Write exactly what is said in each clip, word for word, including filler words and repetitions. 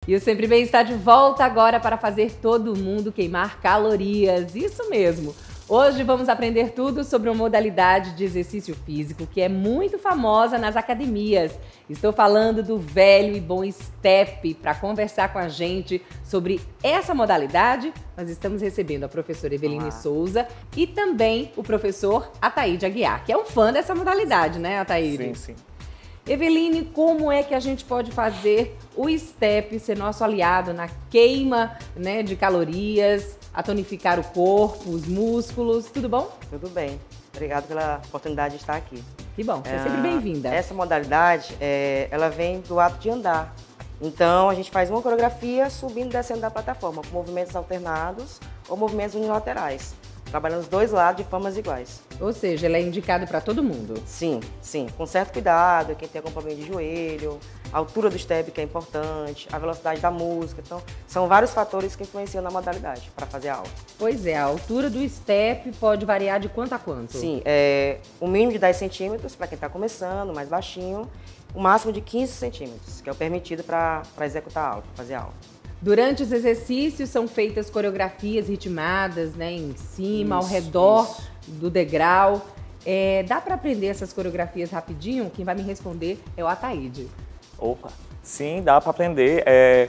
E o Sempre Bem está de volta agora para fazer todo mundo queimar calorias. Isso mesmo! Hoje vamos aprender tudo sobre uma modalidade de exercício físico que é muito famosa nas academias. Estou falando do velho e bom Step. Para conversar com a gente sobre essa modalidade, nós estamos recebendo a professora Eveline Olá. Souza e também o professor Ataíde Aguiar, que é um fã dessa modalidade, né, Ataíde? Sim, sim. Eveline, como é que a gente pode fazer o Step ser nosso aliado na queima, né, de calorias, a tonificar o corpo, os músculos, tudo bom? Tudo bem. Obrigado pela oportunidade de estar aqui. Que bom, você é Ah, sempre bem-vinda. Essa modalidade, é, ela vem do ato de andar. Então, a gente faz uma coreografia subindo e descendo da plataforma, com movimentos alternados ou movimentos unilaterais, trabalhando os dois lados de formas iguais. Ou seja, ele é indicado para todo mundo. Sim, sim, com certo cuidado, quem tem acompanhamento de joelho, a altura do step que é importante, a velocidade da música. Então, são vários fatores que influenciam na modalidade para fazer a aula. Pois é, a altura do Step pode variar de quanto a quanto? Sim, é o mínimo de dez centímetros para quem está começando, mais baixinho, o máximo de quinze centímetros, que é o permitido para executar a aula, para fazer a aula. Durante os exercícios são feitas coreografias ritmadas, né, em cima, Isso, ao redor isso. do degrau. É, dá para aprender essas coreografias rapidinho? Quem vai me responder é o Ataíde. Opa, sim, dá para aprender. É,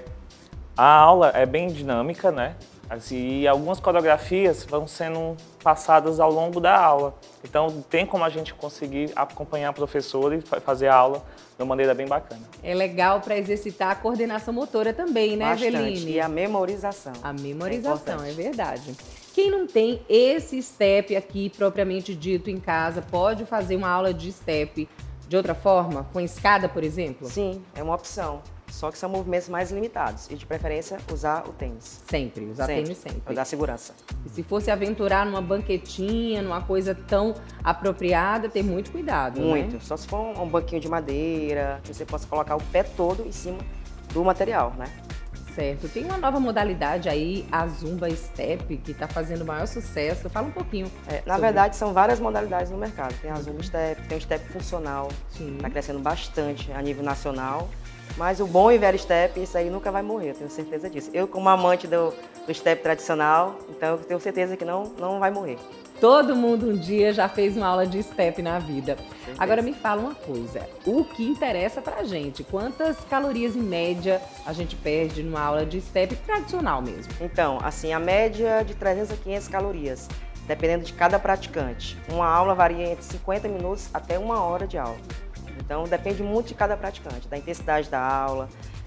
a aula é bem dinâmica, né? Assim, e algumas coreografias vão sendo passadas ao longo da aula. Então, tem como a gente conseguir acompanhar a professora e fazer a aula de uma maneira bem bacana. É legal para exercitar a coordenação motora também, né, Bastante. Eveline? E a memorização. A memorização, É é, importante. verdade. Quem não tem esse Step aqui propriamente dito em casa, pode fazer uma aula de Step de outra forma? Com escada, por exemplo? Sim, é uma opção. Só que são movimentos mais limitados e, de preferência, usar o tênis. Sempre, usar tênis sempre. Para dar segurança. E se fosse aventurar numa banquetinha, numa coisa tão apropriada, ter muito cuidado, Muito. né? Só se for um banquinho de madeira, que você possa colocar o pé todo em cima do material, né? Certo. Tem uma nova modalidade aí, a Zumba Step, que está fazendo o maior sucesso. Fala um pouquinho. É, na sobre- verdade, são várias modalidades no mercado. Tem a Zumba Step, tem o Step funcional, Sim. está crescendo bastante a nível nacional. Mas o bom e velho Step, isso aí nunca vai morrer, eu tenho certeza disso. Eu, como amante do, do Step tradicional, então eu tenho certeza que não, não vai morrer. Todo mundo um dia já fez uma aula de Step na vida. Agora me fala uma coisa, o que interessa pra gente? Quantas calorias em média a gente perde numa aula de Step tradicional mesmo? Então, assim, a média de trezentas a quinhentas calorias, dependendo de cada praticante. Uma aula varia entre cinquenta minutos até uma hora de aula. Então, depende muito de cada praticante, da intensidade da aula,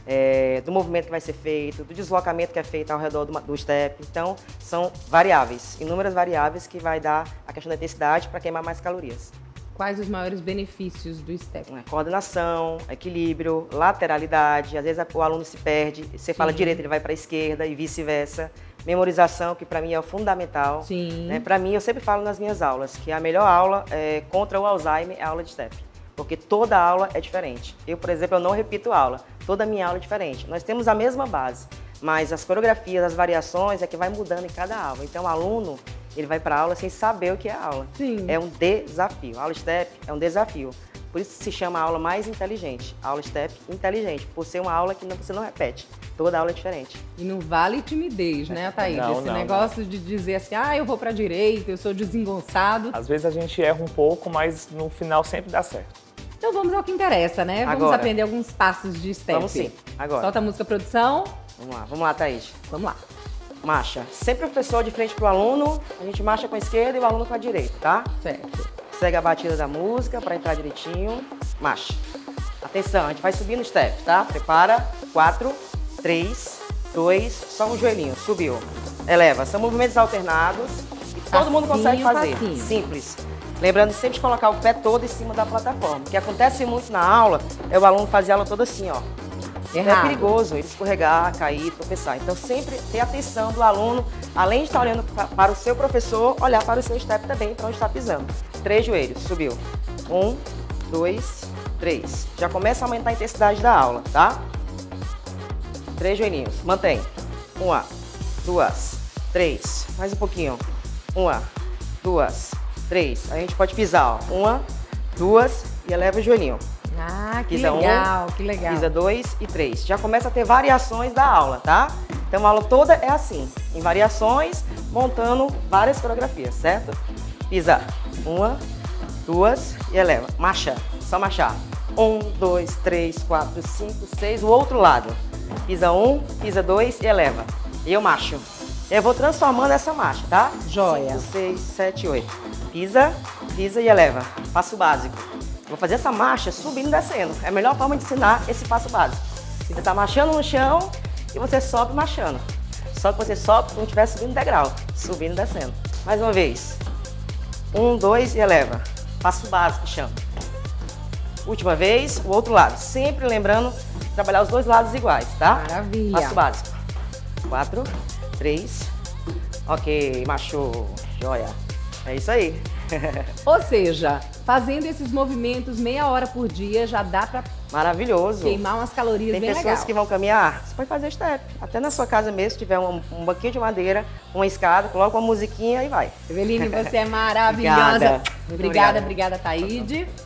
é, do movimento que vai ser feito, do deslocamento que é feito ao redor do, do step. Então, são variáveis, inúmeras variáveis que vai dar a questão da intensidade para queimar mais calorias. Quais os maiores benefícios do Step? É, coordenação, equilíbrio, lateralidade, às vezes o aluno se perde, você fala Sim. direito, ele vai para a esquerda e vice-versa. Memorização, que para mim é o fundamental. Sim. Né? Para mim, eu sempre falo nas minhas aulas que a melhor aula é, contra o Alzheimer é a aula de step. Porque toda aula é diferente. Eu, por exemplo, eu não repito aula. Toda a minha aula é diferente. Nós temos a mesma base, mas as coreografias, as variações é que vai mudando em cada aula. Então, o aluno, ele vai para a aula sem saber o que é a aula. Sim. É um desafio. A aula step é um desafio. Por isso se chama a aula mais inteligente. A aula step inteligente, por ser uma aula que não, você não repete. Toda aula é diferente. E não vale timidez, né, Ataíde? Não, Esse não, negócio de dizer assim, ah, eu vou pra direita, eu sou desengonçado. Às vezes a gente erra um pouco, mas no final sempre dá certo. Então vamos ao que interessa, né? Vamos Agora. aprender alguns passos de Step. Vamos sim, agora. Solta a música, produção. Vamos lá, vamos lá, Thaís. Vamos lá. Marcha. Sempre o professor de frente pro aluno, a gente marcha com a esquerda e o aluno com a direita, tá? Certo. Segue a batida da música para entrar direitinho. Marcha. Atenção, a gente vai subir no step, tá? Prepara. Quatro, três, dois, só um joelhinho. Subiu. Eleva. São movimentos alternados e todo mundo consegue fazer. passinho. Simples. Lembrando sempre de colocar o pé todo em cima da plataforma. O que acontece muito na aula é o aluno fazer a aula toda assim, ó. Errado. É perigoso ele escorregar, cair, tropeçar. Então, sempre ter atenção do aluno, além de estar olhando pra, para o seu professor, olhar para o seu step também, para onde está pisando. Três joelhos, subiu. Um, dois, três. Já começa a aumentar a intensidade da aula, tá? Três joelhinhos, mantém. Uma, duas, três. Mais um pouquinho. Uma, duas, três. Aí a gente pode pisar, ó. Uma, duas e eleva o joelhinho. Ah, que Pisa legal, um, que legal. Pisa dois e três. Já começa a ter variações da aula, tá? Então a aula toda é assim, em variações, montando várias coreografias, certo? Pisa uma, duas e eleva. Marcha, só marchar. Um, dois, três, quatro, cinco, seis, o outro lado. Pisa um, pisa dois e eleva. E eu marcho. Eu vou transformando essa marcha, tá? Joia. cinco, seis, sete, oito. Pisa, pisa e eleva. Passo básico. Vou fazer essa marcha subindo e descendo. É a melhor forma de ensinar esse passo básico. Você tá marchando no chão e você sobe marchando. Só que você sobe como se estivesse subindo degrau. Subindo e descendo. Mais uma vez. Um, dois e eleva. Passo básico, chão. Última vez, o outro lado. Sempre lembrando de trabalhar os dois lados iguais, tá? Maravilha. Passo básico. Quatro, três. Ok, macho. Joia. É isso aí. Ou seja, fazendo esses movimentos meia hora por dia já dá pra Maravilhoso. queimar umas calorias Tem bem pessoas legais. que vão caminhar, você pode fazer step. Até na sua casa mesmo, se tiver um, um banquinho de madeira, uma escada, coloca uma musiquinha e vai. Eveline, você é maravilhosa. Obrigada. Muito Obrigada, obrigado. obrigada, Taíde.